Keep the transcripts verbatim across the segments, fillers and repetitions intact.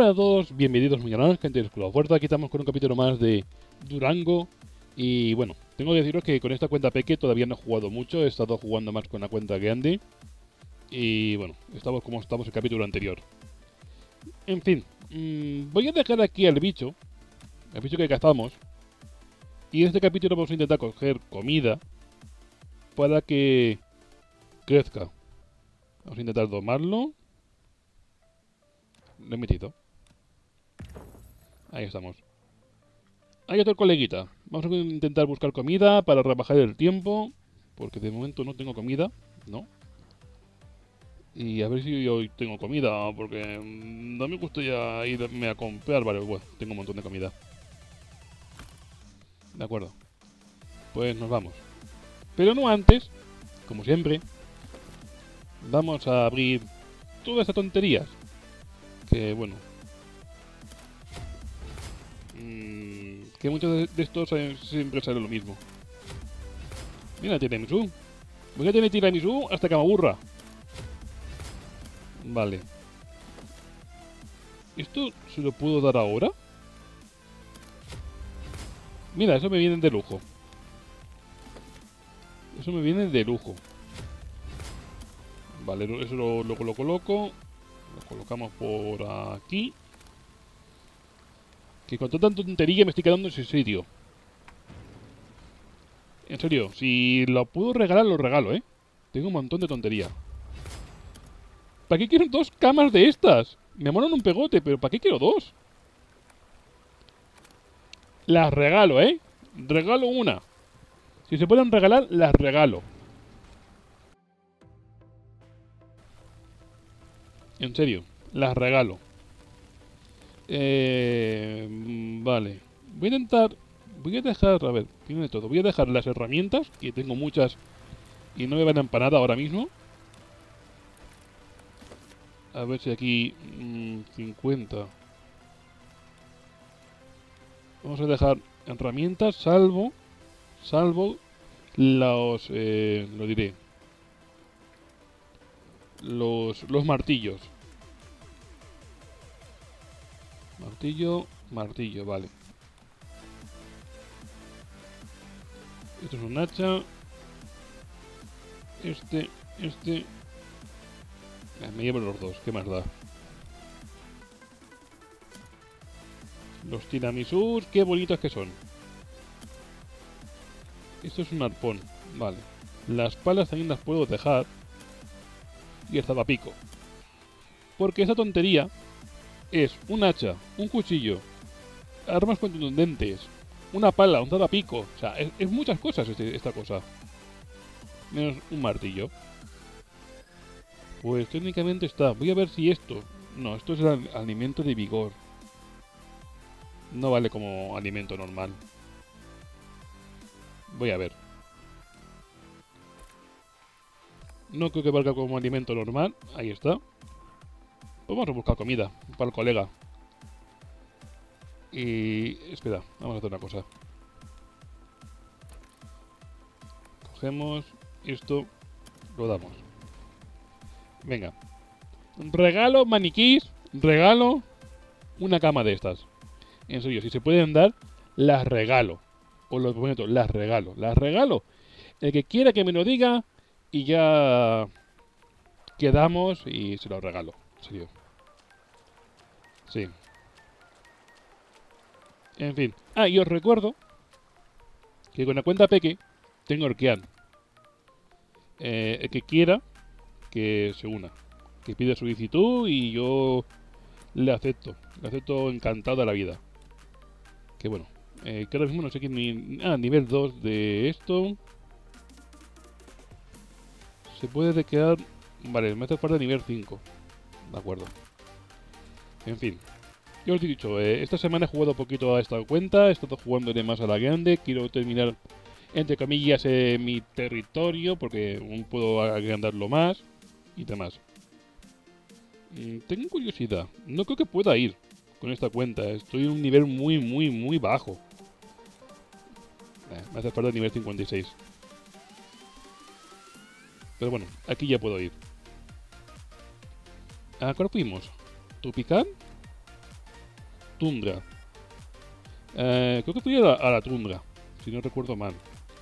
Hola a todos, bienvenidos a mi canal, gente de Escuela Fuerza. Aquí estamos con un capítulo más de Durango. Y bueno, tengo que deciros que con esta cuenta Peque todavía no he jugado mucho. He estado jugando más con la cuenta grande. Y bueno, estamos como estamos en el capítulo anterior. En fin, mmm, voy a dejar aquí al bicho, el bicho que cazamos. Y en este capítulo vamos a intentar coger comida para que crezca. Vamos a intentar domarlo. Lo he metido. Ahí estamos. Ahí está el coleguita. Vamos a intentar buscar comida para rebajar el tiempo. Porque de momento no tengo comida. No. Y a ver si hoy tengo comida. Porque no me gusta ya irme a comprar. Vale, bueno, tengo un montón de comida. De acuerdo. Pues nos vamos. Pero no antes, como siempre, vamos a abrir todas estas tonterías. Que bueno. Mmm, que muchos de estos siempre sale lo mismo. Mira, tiramisú. Voy a tener tiramisú hasta que me aburra. Vale. ¿Esto se lo puedo dar ahora? Mira, eso me viene de lujo. Eso me viene de lujo. Vale, eso lo, lo, lo coloco. Lo colocamos por aquí. Que con tanta tontería me estoy quedando sin sitio. En serio, si lo puedo regalar, lo regalo, ¿eh? Tengo un montón de tontería. ¿Para qué quiero dos camas de estas? Me molan un pegote, pero ¿para qué quiero dos? Las regalo, ¿eh? Regalo una. Si se pueden regalar, las regalo. En serio, las regalo. Eh, vale. Voy a intentar... Voy a dejar... A ver, tiene todo. Voy a dejar las herramientas, que tengo muchas y no me van a empanar ahora mismo. A ver si aquí... Mmm, cincuenta. Vamos a dejar herramientas, salvo... Salvo... Los... Eh, lo diré. Los, los martillos. Martillo, martillo, vale. Esto es un hacha. Este, este... Eh, me llevo los dos, ¿qué más da? Los tiramisús, qué bonitos que son. Esto es un arpón, vale. Las palas también las puedo dejar. Y el zapapico. Porque esa tontería es un hacha, un cuchillo, armas contundentes, una pala, un zapapico. O sea, es, es muchas cosas este, esta cosa. Menos un martillo. Pues técnicamente está. Voy a ver si esto... No, esto es el alimento de vigor. No vale como alimento normal. Voy a ver. No creo que valga como alimento normal. Ahí está. Pues vamos a buscar comida para el colega. Y... Espera, vamos a hacer una cosa. Cogemos esto, lo damos. Venga. Regalo maniquís, regalo una cama de estas. En serio, si se pueden dar, las regalo. Os lo prometo, las regalo. Las regalo. El que quiera que me lo diga y ya quedamos y se lo regalo. En serio. Sí. En fin. Ah, y os recuerdo que con la cuenta Peque tengo Orkean. Eh, el que quiera que se una. Que pide solicitud y yo le acepto. Le acepto encantado de la vida. Que bueno. Eh, que ahora mismo no sé qué ni... Ah, nivel dos de esto. Se puede quedar... Vale, me hace falta nivel cinco. De acuerdo. En fin. Yo os he dicho, eh, esta semana he jugado poquito a esta cuenta. He estado jugándole más a la grande. Quiero terminar, entre comillas, eh, mi territorio. Porque aún puedo agrandarlo más. Y demás. Mm, tengo curiosidad. No creo que pueda ir con esta cuenta. Estoy en un nivel muy, muy, muy bajo. Eh, me hace falta el nivel cincuenta y seis. Pero bueno, aquí ya puedo ir. ¿A cuál fuimos? ¿Tupicán? Tundra. Eh, creo que fui a la, a la tundra, si no recuerdo mal.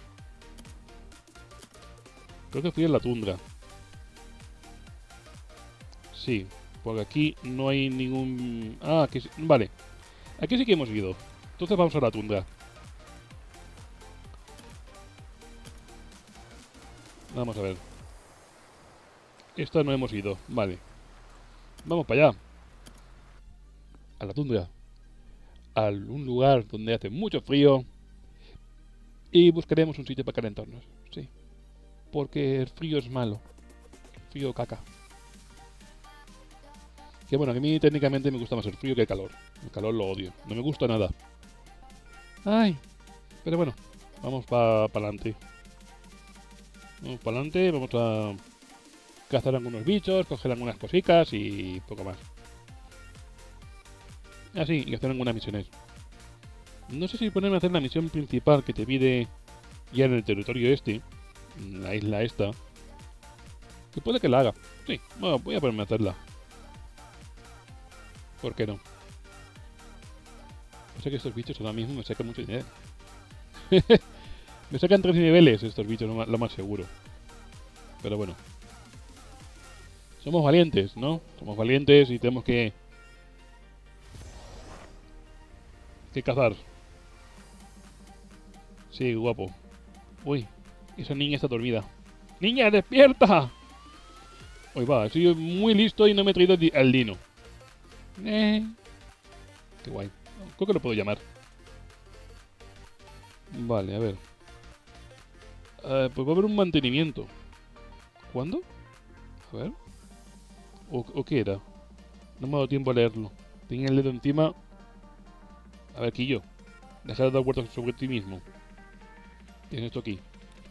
Creo que fui a la tundra. Sí, porque aquí no hay ningún... Ah, aquí sí... Vale. Aquí sí que hemos ido. Entonces vamos a la tundra. Vamos a ver. Esta no hemos ido. Vale. Vamos para allá. A la tundra. A un lugar donde hace mucho frío. Y buscaremos un sitio para calentarnos. Sí. Porque el frío es malo. Frío caca. Que bueno, a mí técnicamente me gusta más el frío que el calor. El calor lo odio. No me gusta nada. Ay. Pero bueno. Vamos para pa adelante. Vamos para adelante. Vamos a cazar algunos bichos. Coger algunas cositas y poco más. Ah, sí, y hacer algunas misiones. No sé si ponerme a hacer la misión principal que te pide ya en el territorio este. En la isla esta. Que puede que la haga. Sí, bueno, voy a ponerme a hacerla. ¿Por qué no? O sea que estos bichos ahora mismo me sacan mucho dinero. Me sacan tres niveles estos bichos, lo más, lo más seguro. Pero bueno. Somos valientes, ¿no? Somos valientes y tenemos que... que cazar. Sí, guapo. Uy, esa niña está dormida. ¡Niña, despierta! Uy, va, he sido muy listo y no me he traído al dino. Eh. Qué guay. Creo que lo puedo llamar. Vale, a ver. Uh, pues va a haber un mantenimiento. ¿Cuándo? A ver. ¿O, ¿O qué era? No me ha dado tiempo a leerlo. Tenía el dedo encima. A ver, Quillo. Deja de dar vueltas sobre ti mismo. Tienes esto aquí.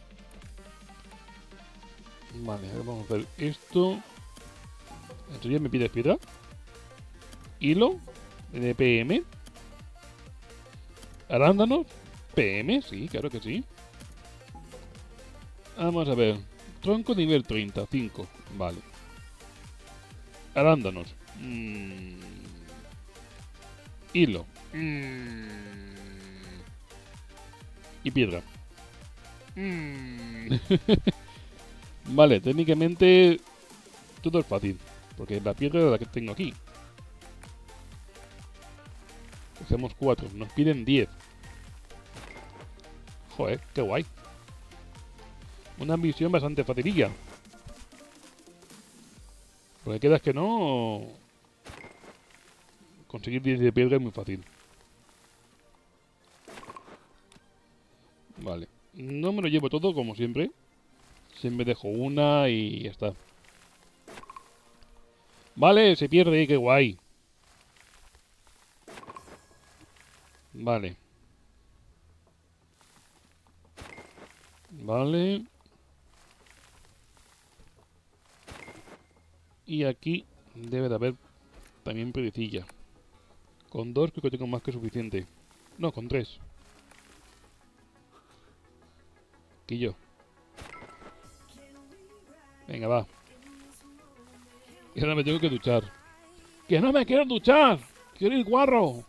Vale, a ver, vamos a ver esto. Entonces ya me pides piedra. Hilo. De P M. Arándanos. P M, sí, claro que sí. Vamos a ver. Tronco nivel treinta, cinco. Vale. Arándanos. Mm. Hilo. Mm. Y piedra. Mm. Vale, técnicamente todo es fácil. Porque la piedra es la que tengo aquí. Cogemos cuatro. Nos piden diez. Joder, qué guay. Una misión bastante facililla. Porque quedas que no... Conseguir diez de piedra es muy fácil. Vale. No me lo llevo todo como siempre. Siempre dejo una y ya está. Vale, se pierde, qué guay. Vale. Vale. Y aquí debe de haber también pedicilla. Con dos creo que tengo más que suficiente. No, con tres. Aquí yo. Venga, va. Y ahora me tengo que duchar. ¡Que no me quiero duchar! ¡Quiero ir guarro!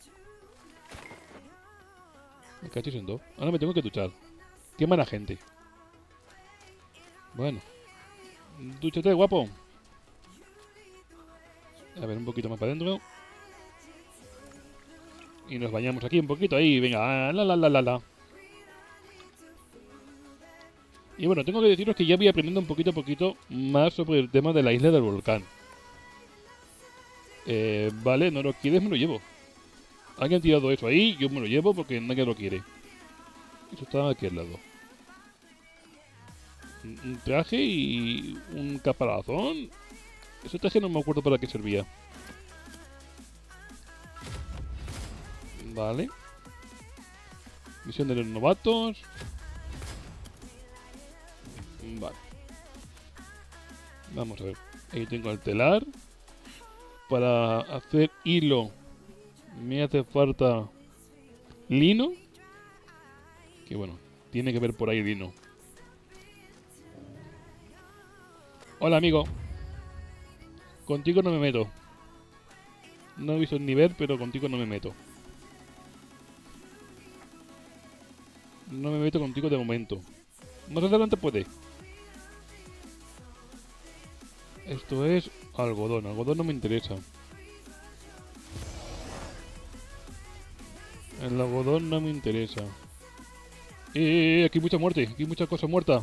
Me cachis en dos. Ahora me tengo que duchar. ¡Qué mala gente! Bueno. Dúchate, guapo. A ver, un poquito más para adentro. Y nos bañamos aquí un poquito. Ahí, venga. La, la, la, la, la. Y bueno, tengo que deciros que ya voy aprendiendo un poquito a poquito más sobre el tema de la isla del volcán. Eh, vale, no lo quieres, me lo llevo. Alguien ha tirado eso ahí, yo me lo llevo porque nadie lo quiere. Eso está aquí al lado. Un traje y un caparazón. Ese traje no me acuerdo para qué servía. Vale. Misión de los novatos. Vale. Vamos a ver. Ahí tengo el telar. Para hacer hilo me hace falta lino. Que bueno, tiene que ver por ahí lino. Hola, amigo. Contigo no me meto. No he visto el nivel, pero contigo no me meto. No me meto contigo de momento. Más adelante puede. Esto es algodón. Algodón no me interesa. El algodón no me interesa. Eh, eh, aquí hay mucha muerte. Aquí hay mucha cosa muerta.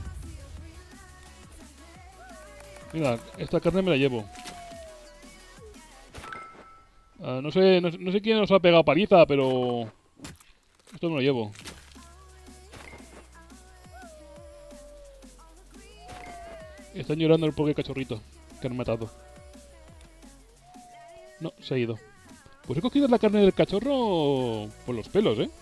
Mira, esta carne me la llevo. Ah, no sé, no, no sé quién nos ha pegado paliza, pero... Esto me lo llevo. Están llorando el pobre cachorrito que han matado. No, se ha ido. Pues he cogido la carne del cachorro por los pelos, ¿eh?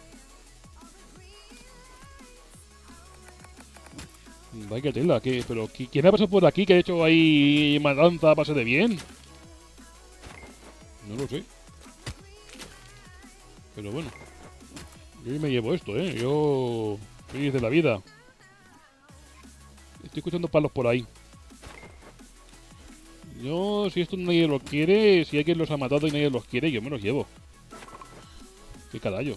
Vaya tela, ¿qué? Pero ¿qui- ¿quién ha pasado por aquí que ha hecho ahí matanza a base de bien? No lo sé. Pero bueno. Yo me llevo esto, ¿eh? Yo... Feliz de la vida. Estoy escuchando palos por ahí. Yo, si esto nadie lo quiere, si alguien los ha matado y nadie los quiere, yo me los llevo. ¿Qué carajo?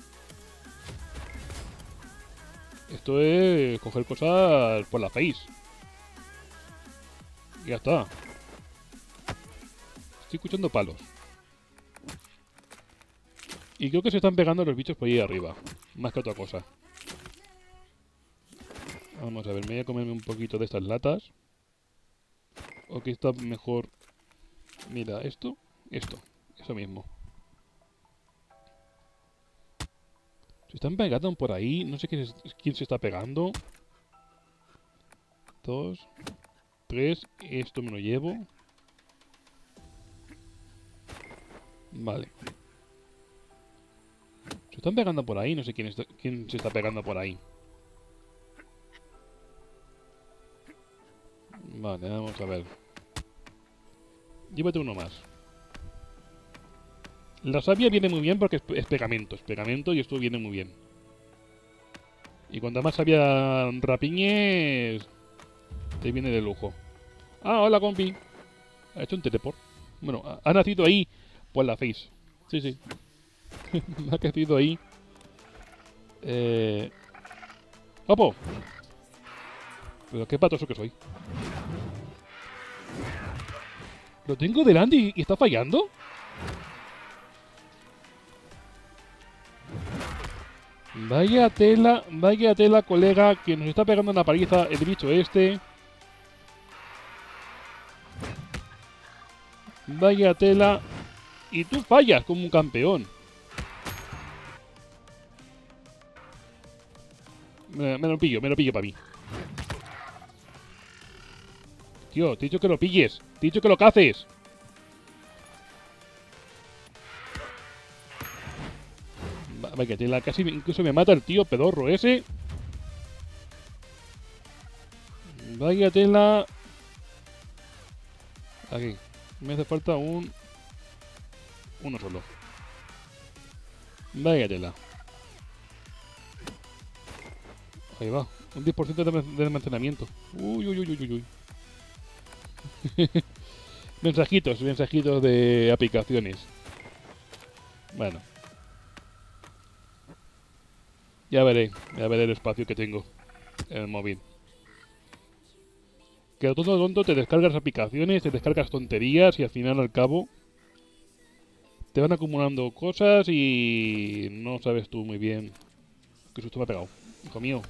Esto es coger cosas por la face. Y ya está. Estoy escuchando palos. Y creo que se están pegando los bichos por ahí arriba. Más que otra cosa. Vamos a ver, me voy a comerme un poquito de estas latas. O que está mejor... Mira, esto, esto, eso mismo. Se están pegando por ahí, no sé quién, es, quién se está pegando. Dos, tres, esto me lo llevo. Vale. Se están pegando por ahí, no sé quién, está, quién se está pegando por ahí. Vale, vamos a ver. Llévate uno más. La savia viene muy bien porque es, es pegamento, es pegamento y esto viene muy bien. Y cuanta más savia rapiñes, te viene de lujo. Ah, hola compi. Ha hecho un teleport. Bueno, ha, ha nacido ahí por la face. Sí, sí. Ha crecido ahí. Eh... ¡Opo! Pero qué patoso que soy. ¿Lo tengo delante y, y está fallando? Vaya tela, vaya tela, colega, que nos está pegando una paliza el bicho este. Vaya tela. Y tú fallas como un campeón. Me, me lo pillo, me lo pillo para mí. Tío, te he dicho que lo pilles. Te he dicho que lo caces. Vaya tela, casi incluso me mata el tío pedorro ese. Vaya tela. Aquí. Me hace falta un... Uno solo. Vaya tela. Ahí va. Un diez por ciento de, de almacenamiento. Uy, uy, uy, uy, uy. mensajitos, mensajitos de aplicaciones. Bueno. Ya veré. Ya veré el espacio que tengo en el móvil. Que a todo tonto te descargas aplicaciones, te descargas tonterías y al final al cabo te van acumulando cosas y no sabes tú muy bien. Qué susto me ha pegado, hijo mío.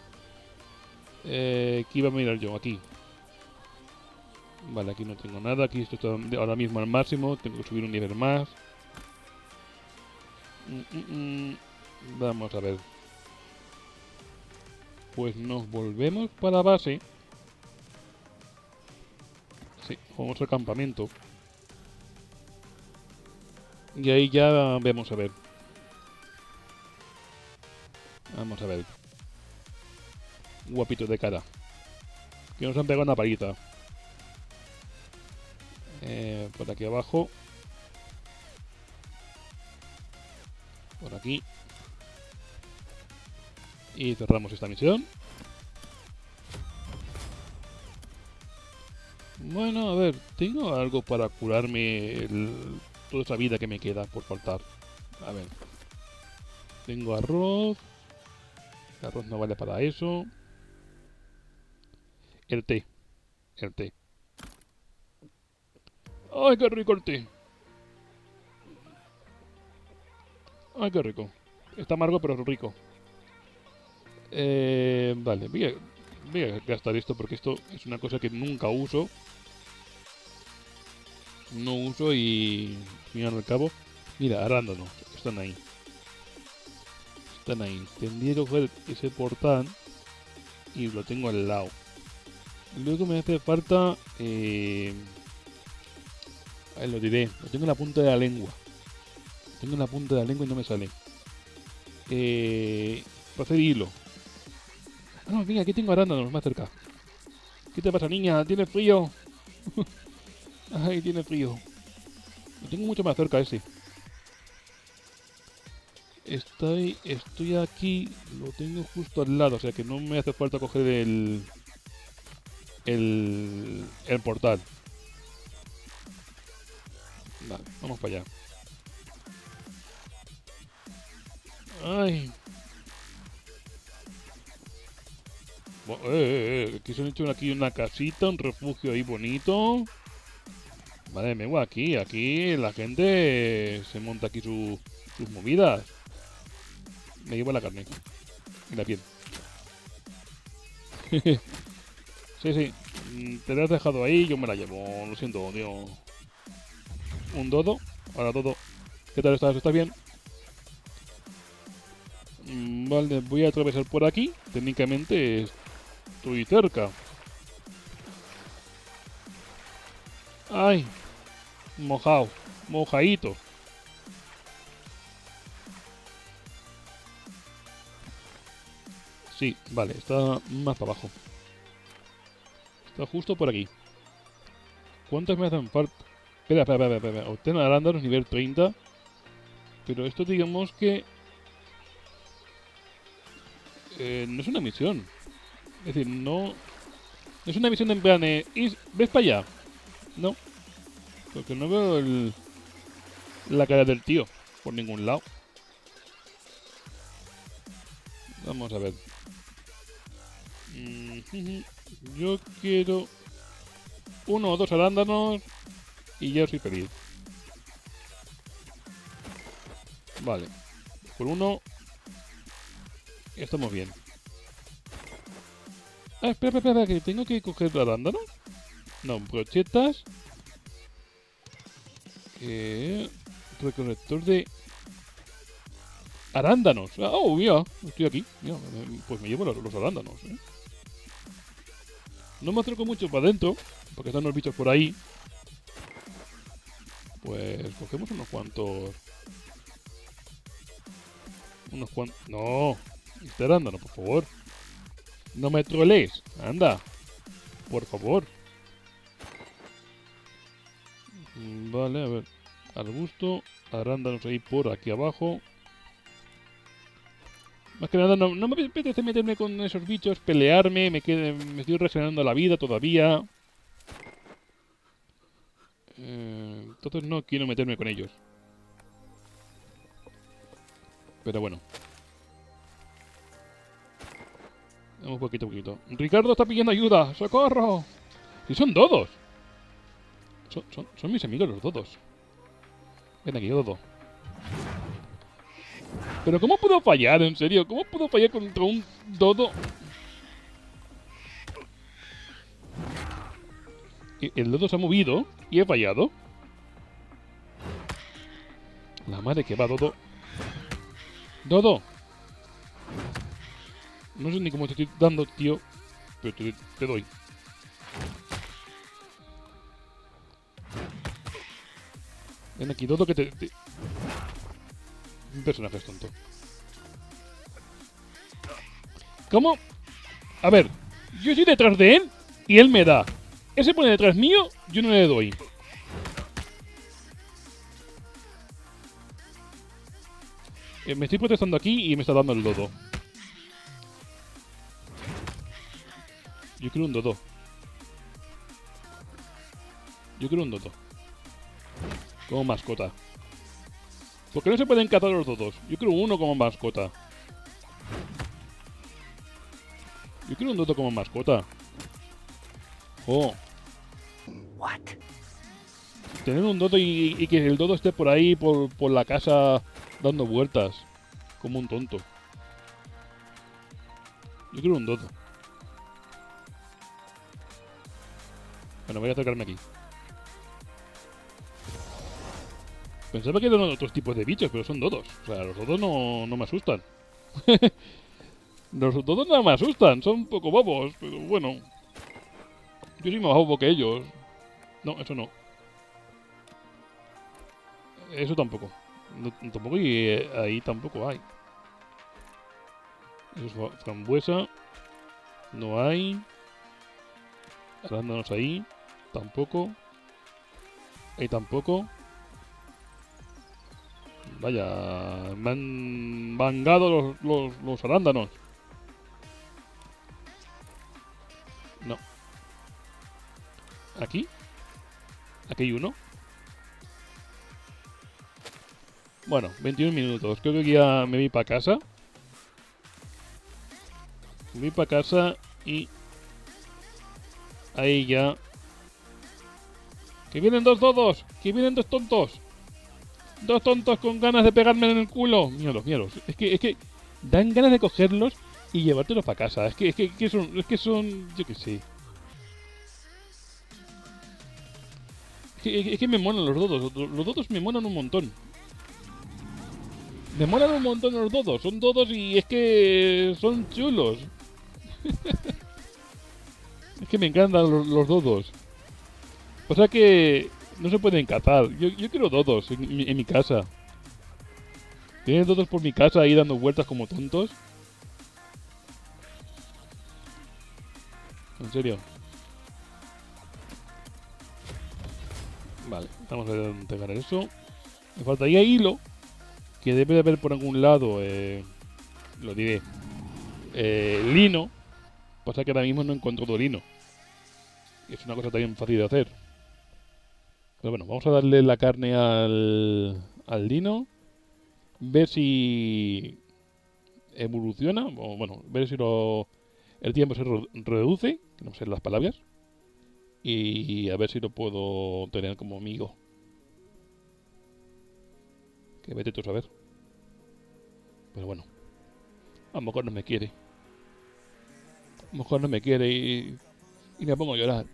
Eh, ¿Qué iba a mirar yo? Aquí. Vale, aquí no tengo nada. Aquí esto está ahora mismo al máximo. Tengo que subir un nivel más. Mm, mm, mm. Vamos a ver. Pues nos volvemos para la base. Sí, vamos al campamento. Y ahí ya vemos a ver. Vamos a ver. Guapito de cara. Que nos han pegado una palita. Eh, por aquí abajo. Por aquí. Y cerramos esta misión. Bueno, a ver. ¿Tengo algo para curarme el toda esa vida que me queda por faltar. A ver. Tengo arroz. El arroz no vale para eso. El té. El té. ¡Ay, qué rico el té! ¡Ay, qué rico! Está amargo, pero rico. Eh, vale, voy a, voy a gastar esto porque esto es una cosa que nunca uso. No uso y... al fin y al cabo... Mira, arándanos. Están ahí. Están ahí. Tendría que coger ese portal y lo tengo al lado. Luego me hace falta... Eh... Ahí lo diré. Lo tengo en la punta de la lengua. Lo tengo en la punta de la lengua y no me sale. Eh... Para hacer hilo. Ah, no, venga, aquí tengo arándanos más cerca. ¿Qué te pasa, niña? ¿Tienes frío? Ay, tiene frío. Lo tengo mucho más cerca ese. Estoy, estoy aquí, lo tengo justo al lado, o sea que no me hace falta coger el... El... El portal. Vale, vamos para allá. Ay. Bueno, eh, eh, eh, aquí se han hecho aquí una casita, un refugio ahí bonito. Vale, me voy aquí, aquí la gente se monta aquí su, sus movidas. Me llevo la carne y la piel. Sí, sí, te la has dejado ahí, yo me la llevo, lo siento, tío. Un dodo, ahora dodo. ¿Qué tal estás? ¿Estás bien? Mm, Vale, voy a atravesar por aquí. Técnicamente estoy cerca. Ay, mojado, mojadito. Sí, vale, está más para abajo. Está justo por aquí. ¿Cuántas me hacen falta? Espera, espera, espera, espera. Obtén arándanos nivel treinta. Pero esto digamos que... Eh, no es una misión. Es decir, no... No es una misión en plan... Eh, is- ¿ves para allá? No. Porque no veo el... la cara del tío. Por ningún lado. Vamos a ver. Mm, Yo quiero... Uno o dos arándanos. Y ya soy feliz. Vale. Por uno... Estamos bien. Ah, espera, espera, espera, que tengo que coger arándanos. No, brochetas. Eh, recolector de arándanos. Ah, oh, mira, estoy aquí. Mira, pues me llevo los, los arándanos. ¿eh? No me acerco mucho para adentro, porque están los bichos por ahí. Pues cogemos unos cuantos. Unos cuantos. No, este arándano, por favor. No me trolees. Anda, por favor. Vale, a ver. Arbusto, arándanos ahí por aquí abajo. Más que nada, no, no me apetece meterme con esos bichos, pelearme, me, quede, me estoy regenerando la vida todavía. Eh, entonces no quiero meterme con ellos. Pero bueno. Vamos poquito a poquito. Ricardo está pidiendo ayuda. ¡Socorro! Si son dodos. Son, son, son mis amigos los dodos. Ven aquí, dodo. Pero ¿cómo puedo fallar? En serio, ¿cómo puedo fallar contra un dodo? El dodo se ha movido y he fallado. La madre que va, dodo. Dodo. No sé ni cómo te estoy dando, tío. Pero te, te doy. Ven aquí, Dodo, que te... te... Un personaje es tonto. ¿Cómo? A ver, yo estoy detrás de él y él me da. Él se pone detrás mío, yo no le doy. Eh, me estoy protestando aquí y me está dando el dodo. Yo quiero un dodo. Yo quiero un dodo. Como mascota. ¿Por qué no se pueden cazar los dodos? Yo quiero uno como mascota. Yo quiero un dodo como mascota. Oh. What? Tener un dodo y, y que el dodo esté por ahí, por, por la casa, dando vueltas. Como un tonto. Yo quiero un dodo. Bueno, voy a acercarme aquí. Pensaba que eran otros tipos de bichos, pero son dodos. O sea, los dodos no, no me asustan. Los dodos no me asustan, son un poco bobos, pero bueno. Yo soy más bobo que ellos. No, eso no. Eso tampoco. No, tampoco y eh, ahí tampoco hay. Eso es frambuesa. No hay. Arándanos ahí. Tampoco. Ahí tampoco. Vaya, me han mangado los, los, los arándanos. No. ¿Aquí? ¿Aquí hay uno? Bueno, veintiún minutos. Creo que ya me voy para casa. Me voy para casa y... Ahí ya... ¡Que vienen dos dodos! ¡Que vienen dos tontos! Dos tontos con ganas de pegarme en el culo. Míralos, míralos. Es que, es que dan ganas de cogerlos y llevártelos para casa. Es que, es que, que son, es que son, yo qué sé. Es que, es que me molan los dodos. Los dodos me molan un montón. Me molan un montón los dodos. Son dodos y es que son chulos. Es que me encantan los, los dodos. O sea que no se pueden cazar. Yo, yo quiero dodos en, en, en mi casa. Tienen dodos por mi casa ahí dando vueltas como tontos. En serio. Vale, vamos a entregar eso. Me faltaría hilo. Que debe de haber por algún lado. Eh, lo diré. Eh, lino. Pasa que ahora mismo no encuentro lino. Y es una cosa también fácil de hacer. Pero bueno, vamos a darle la carne al, al lino. Ver si evoluciona. O bueno, ver si lo, el tiempo se re reduce. Que no sé las palabras. Y a ver si lo puedo tener como amigo. Que vete tú a saber. Pero bueno. A lo mejor no me quiere. A lo mejor no me quiere y, y me pongo a llorar.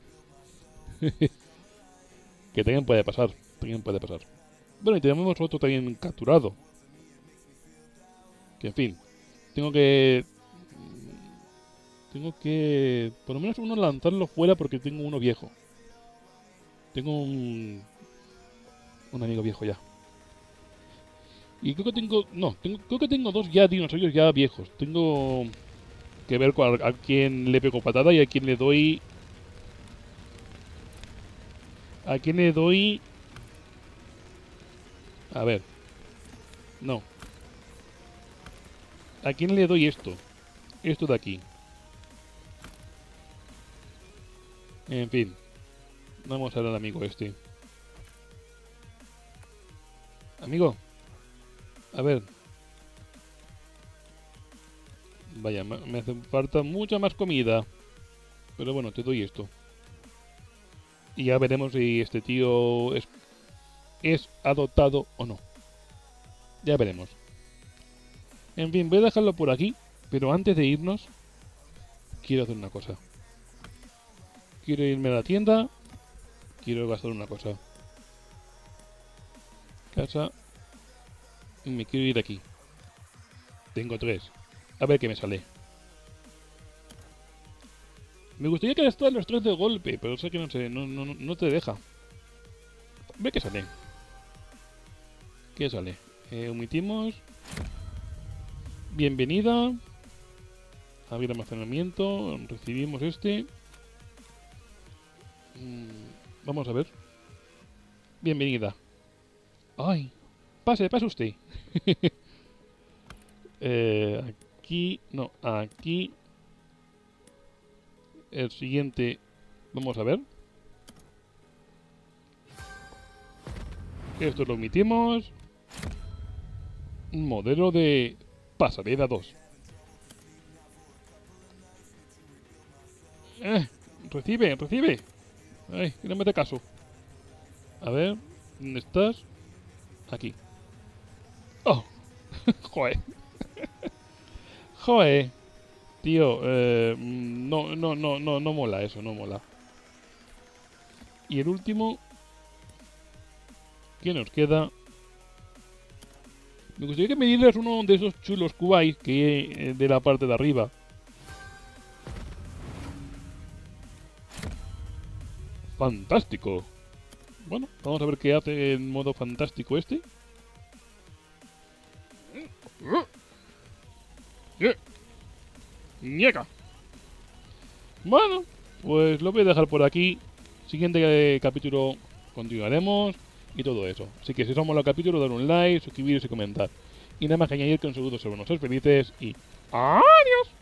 Que también puede pasar. También puede pasar. Bueno, y tenemos otro también capturado. Que en fin. Tengo que... Tengo que... Por lo menos uno lanzarlo fuera porque tengo uno viejo. Tengo un... Un amigo viejo ya. Y creo que tengo... No, tengo, creo que tengo dos ya dinosaurios ya viejos. Tengo que ver con a, a quién le pego patada y a quién le doy... ¿A quién le doy...? A ver. No. ¿A quién le doy esto? Esto de aquí. En fin. Vamos a ver al amigo este. Amigo. A ver. Vaya, me hace falta mucha más comida. Pero bueno, te doy esto. Y ya veremos si este tío es, es adoptado o no. Ya veremos. En fin, voy a dejarlo por aquí. Pero antes de irnos, quiero hacer una cosa. Quiero irme a la tienda. Quiero gastar una cosa. Casa. Y me quiero ir aquí. Tengo tres. A ver qué me sale. Me gustaría que gastaran los tres de golpe, pero sé que no sé, no, no, no te deja. Ve qué sale. ¿Qué sale? Eh, omitimos. Bienvenida. Abrir almacenamiento. Recibimos este. Mm, vamos a ver. Bienvenida. Ay. Pase, pase usted. eh, aquí. No, aquí. El siguiente. Vamos a ver. Esto lo omitimos. Modelo de pasarela dos. Eh, recibe, recibe. Ay, que no me hace caso. A ver, ¿dónde estás? Aquí. Oh, joder. Joder. Tío, eh, no, no, no, no, no mola eso, no mola. Y el último que nos queda. Me gustaría que me dieras uno de esos chulos kuwais que hay de la parte de arriba. Fantástico. Bueno, vamos a ver qué hace en modo fantástico este. ¡Ñeca! Bueno, pues lo voy a dejar por aquí. Siguiente eh, capítulo continuaremos y todo eso. Así que si os ha molado el capítulo, dar un like, suscribiros y comentar. Y nada más que añadir que un saludo sobre no ser felices y ¡adiós!